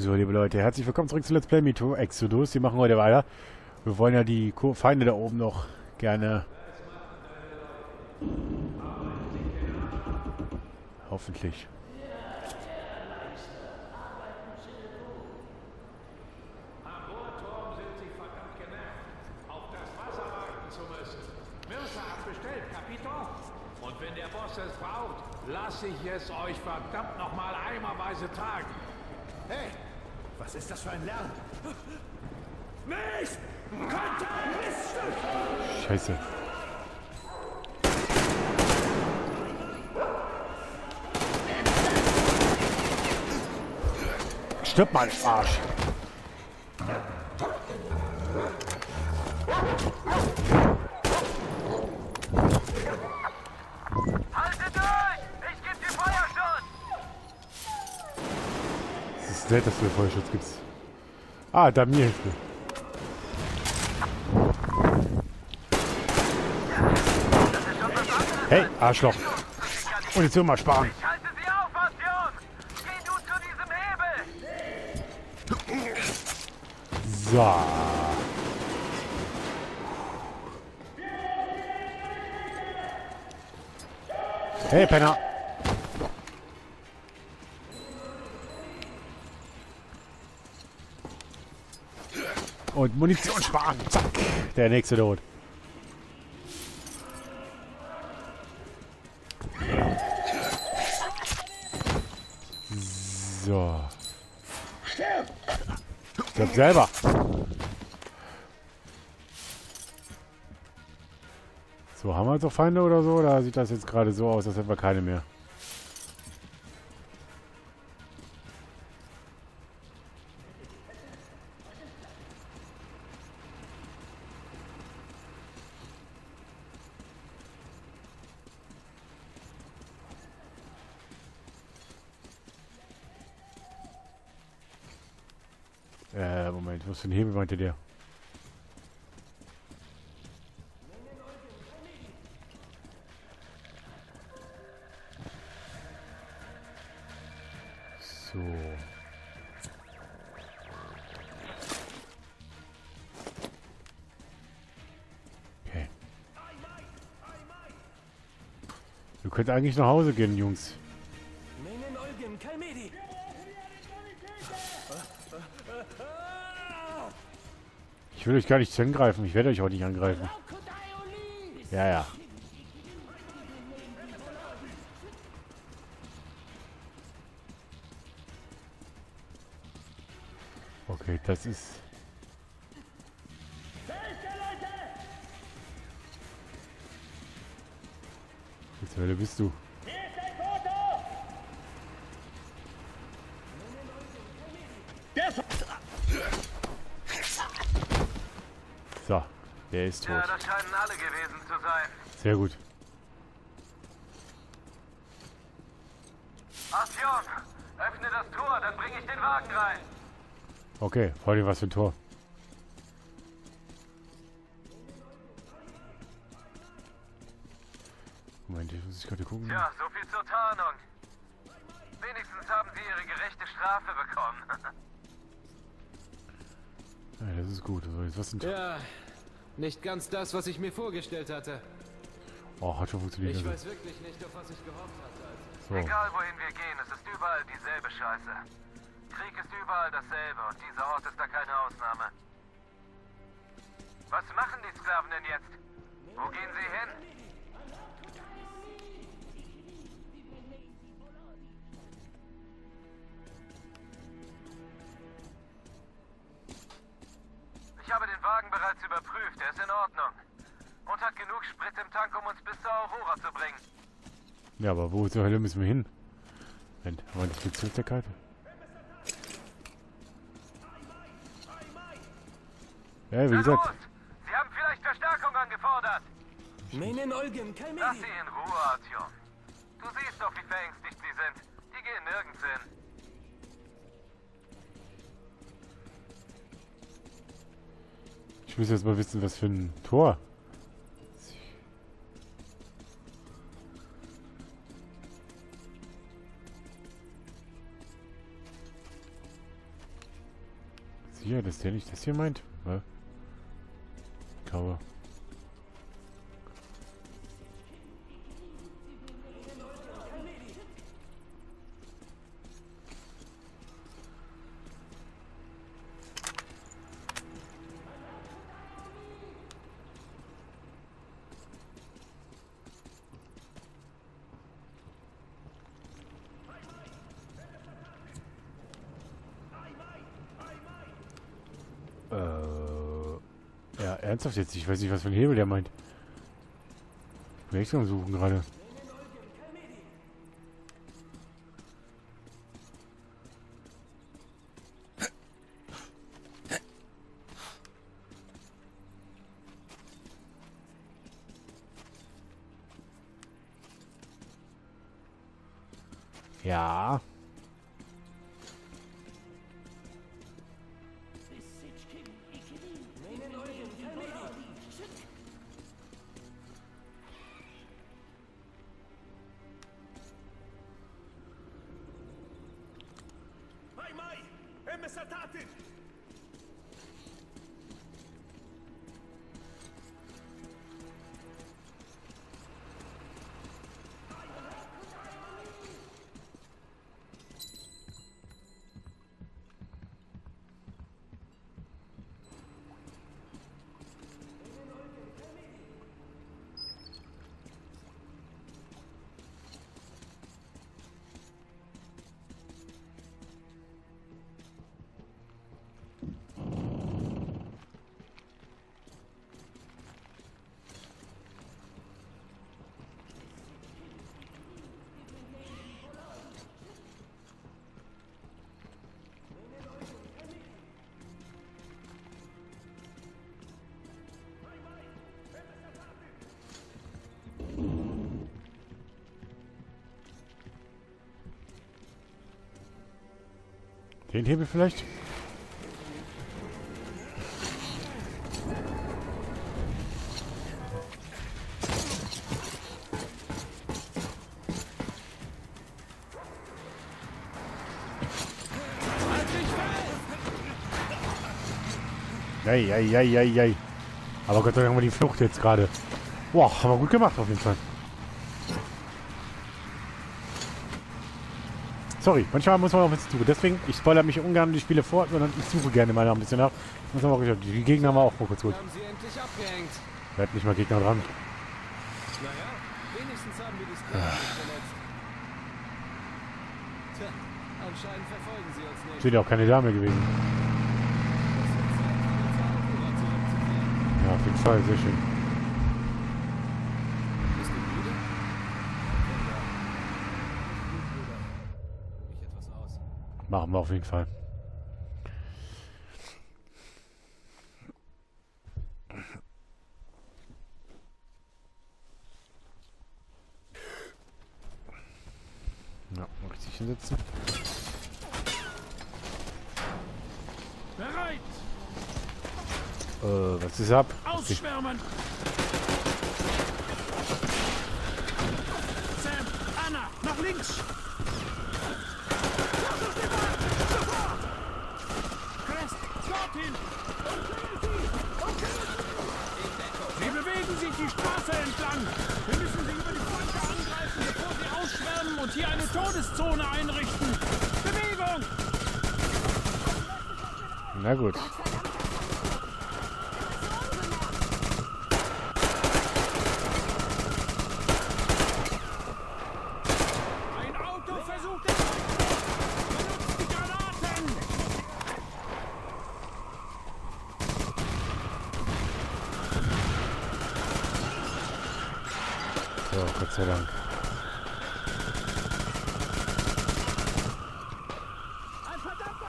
So, liebe Leute, herzlich willkommen zurück zu Let's Play Metro Exodus. Wir machen heute weiter. Wir wollen ja die Feinde da oben noch gerne... Hoffentlich. Am Bohrturm sind sie verdammt genervt, auf das Wasser warten zu müssen. Mörser hat bestellt, Kapito. Und wenn der Boss es braucht, lasse ich es euch verdammt nochmal eimerweise tragen. Hey, was ist das für ein Lärm? Mist! Konter! Miststück! Scheiße. Stirb mal, Arsch. Haltet durch! Ich gebe dir Feuerschutz! Es ist nett, dass du mir Feuerschutz gibst. Ah, da mir hilft mir. Hey, Arschloch. Munition mal sparen. Ich halte sie auf, Passion! Geh du zu diesem Hebel! So. Hey, Penner. Und Munition sparen. Zack. Der nächste tot. So. Stirb selber. So, haben wir jetzt noch Feinde oder so? Oder sieht das jetzt gerade so aus, als hätten wir keine mehr? Moment, was für ein Hebel meinte der? So. Okay. Wir könnten eigentlich nach Hause gehen, Jungs. Ich will euch gar nicht angreifen. Ich werde euch auch nicht angreifen. Ja, ja. Okay, das ist... Jetzt, wer bist du? So, der ist tot. Ja, das scheinen alle gewesen zu sein. Sehr gut. Passion, öffne das Tor, dann bringe ich den Wagen rein. Okay, vor allem was für ein Tor. Moment, ich muss gerade gucken. Ja, so viel zur Tarnung. Wenigstens haben sie ihre gerechte Strafe bekommen. Ja, das ist gut. So, jetzt was sind... Ja, nicht ganz das, was ich mir vorgestellt hatte. Oh, hat schon funktioniert. Ich Also. weiß wirklich nicht, auf was ich gehofft hatte. So. Egal wohin wir gehen, es ist überall dieselbe Scheiße. Krieg ist überall dasselbe und dieser Ort ist da keine Ausnahme. Was machen die Sklaven denn jetzt? Wo gehen sie hin? Ich habe den Wagen bereits überprüft, er ist in Ordnung. Und hat genug Sprit im Tank, um uns bis zur Aurora zu bringen. Ja, aber wo zur Hölle müssen wir hin? Moment, haben wir nicht viel Zugtätigkeit? Ja, wie Na gesagt. los! Sie haben vielleicht Verstärkung angefordert. Lass sie in Ruhe, Artyom. Du siehst doch, wie verängstigt sie sind. Die gehen nirgends hin. Ich muss jetzt mal wissen, was für ein Tor. sicher, dass der nicht das hier meint? Ja. Kauer. Ja, ernsthaft jetzt? Ich weiß nicht, was für ein Hebel der meint. Ich bin echt am Suchen gerade. Ja. Den Hebel vielleicht? Ei. Aber Gott sei Dank haben wir die Flucht jetzt gerade. Boah, haben wir gut gemacht auf jeden Fall. Sorry, manchmal muss man auch ein bisschen suchen. Deswegen, ich spoilere mich ungern die Spiele vor, sondern ich suche gerne mal ein bisschen nach. Das haben wir auch geschafft. Die Gegner haben wir auch vor kurz gut. Haben sie endlich abgehängt. Wir hatten nicht mal Gegner dran. Naja, wenigstens haben wir die Squad nicht verletzt. Tja, anscheinend verfolgen sie uns nicht. Sind ja auch keine Dame gewesen. Ja, auf jeden Fall, sehr schön. Bist du müde? Ich etwas aus. Machen wir auf jeden Fall. Ja, mal richtig hinsetzen. Bereit! Was ist ab? Ausschwärmen! Sam, Anna, nach links! Crest, dorthin! Sie bewegen sich die Straße entlang! Wir müssen sie über die Flanke angreifen, bevor sie ausschwärmen und hier eine Todeszone einrichten! Bewegung! Na gut. Ein Auto versucht es! Benutzt die Granaten! So, Gott sei Dank. Ein verdammter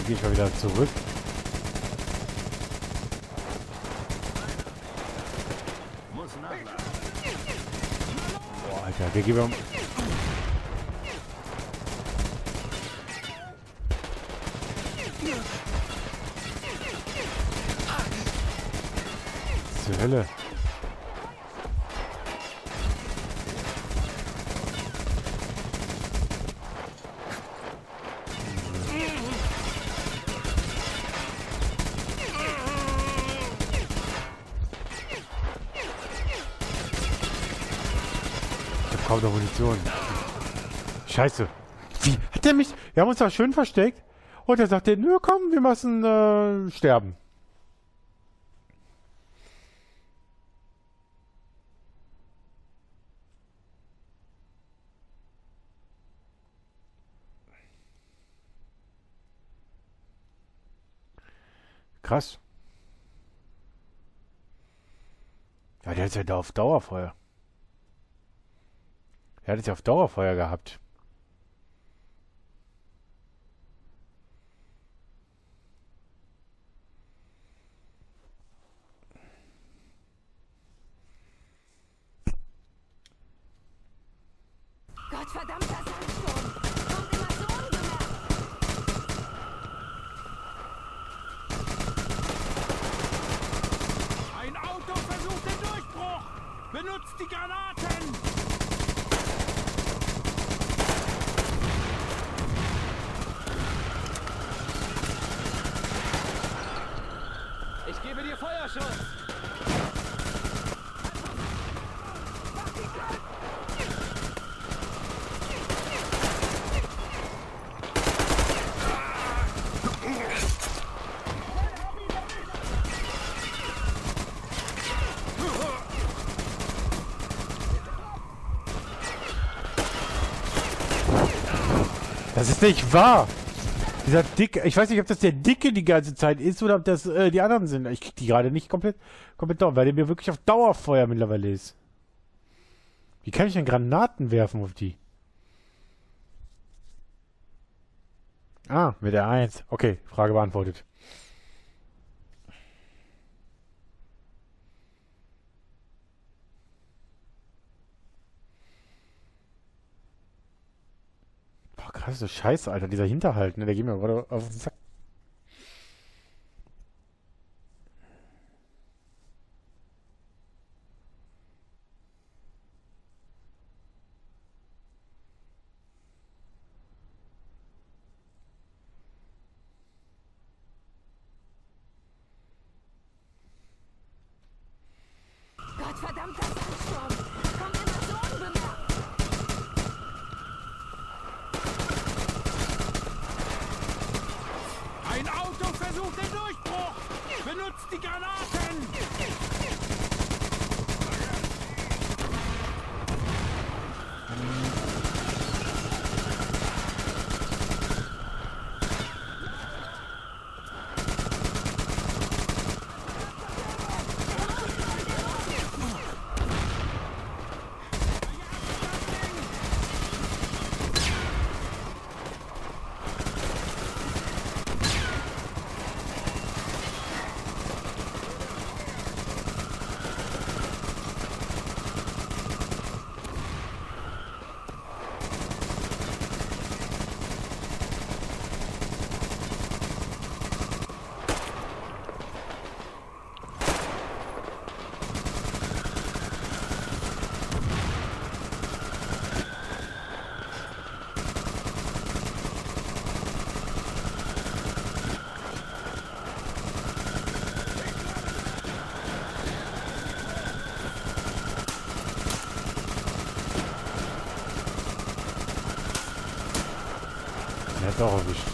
gehe ich mal wieder zurück. Boah, Alter, der geht mir um... Zur Hölle. Kaum noch Munition. Scheiße. Wie? Hat der mich... Wir haben uns da schön versteckt. Und er sagte, nö, komm, wir müssen sterben. Krass. Ja, der ist ja da auf Dauerfeuer. Er hat es ja auf Dauerfeuer gehabt. Gottverdammter Sandsturm! Kommt immer so unbemerkt! Ein Auto versucht den Durchbruch! Benutzt die Granaten! Ich gebe dir Feuerschutz! Das ist nicht wahr! Dieser Dicke, ich weiß nicht, ob das der Dicke die ganze Zeit ist oder ob das die anderen sind. Ich krieg die gerade nicht komplett down, weil der mir wirklich auf Dauerfeuer mittlerweile ist. Wie kann ich denn Granaten werfen auf die? Ah, mit der 1. Okay, Frage beantwortet. Boah, krass, so Scheiße, Alter, dieser Hinterhalt, ne, der geht mir gerade auf den Sack. Gottverdammter Sandsturm! Kommt immer so unbemerkt! Ein Auto versucht den Durchbruch! Benutzt die Granaten! Er hat auch erwischt.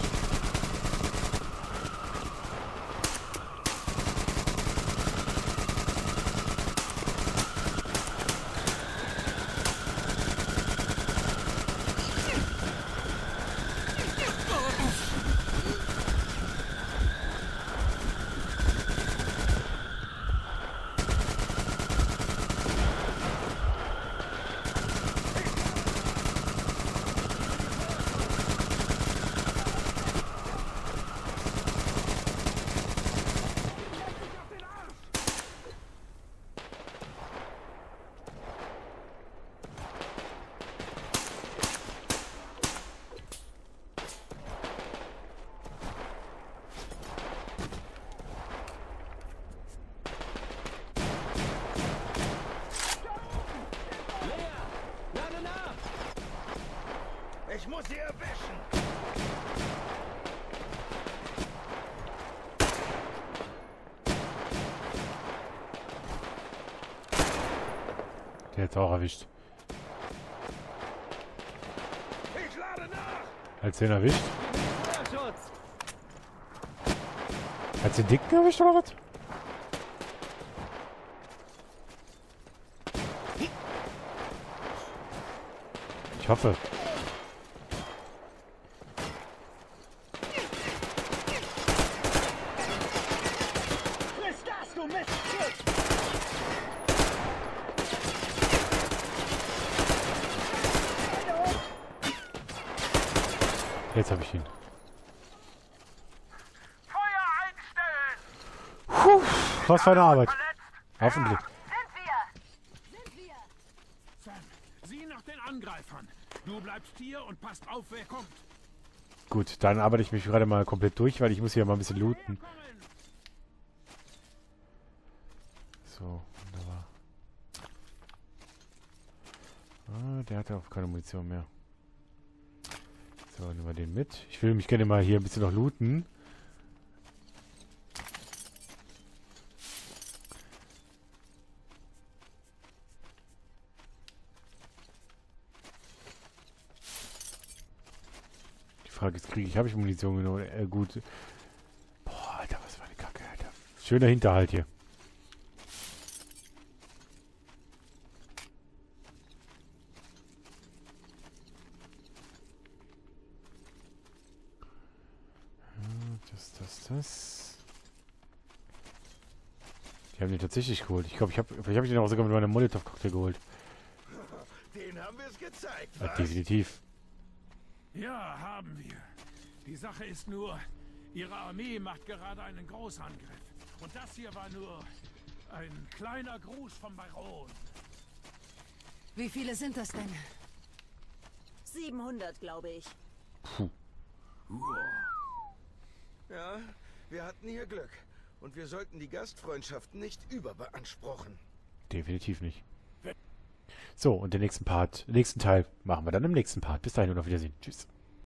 sie erwischen. Der hat's auch erwischt. Ich lade nach. Hat's den erwischt? Schutz. Hat's den Dicken erwischt oder was? Ich hoffe. Friss das, du Mist! Jetzt habe ich ihn. Feuer einstellen! Puh, was für eine Arbeit. Verletzt? Hoffentlich. Sind wir? Sam, sieh nach den Angreifern. Du bleibst hier und passt auf, wer kommt. Gut, dann arbeite ich mich gerade mal komplett durch, weil ich muss hier mal ein bisschen looten. So, wunderbar. Ah, der hatte auch keine Munition mehr. So, nehmen wir den mit. Ich will mich gerne mal hier ein bisschen noch looten. Die Frage ist, habe ich Munition genommen? Gut. Boah, Alter, was für eine Kacke, Alter. Schöner Hinterhalt hier. Das. Die haben den tatsächlich geholt. Ich glaube, vielleicht habe ich den auch sogar mit meinem Molotov-Cocktail geholt. Den haben wir es gezeigt, Ja, was? definitiv. Ja, haben wir. Die Sache ist nur, ihre Armee macht gerade einen Großangriff. Und das hier war nur ein kleiner Gruß vom Baron. Wie viele sind das denn? 700, glaube ich. Ja, wir hatten hier Glück. Und wir sollten die Gastfreundschaft nicht überbeanspruchen. Definitiv nicht. So, und den nächsten Teil machen wir dann im nächsten Part. Bis dahin und auf Wiedersehen. Tschüss.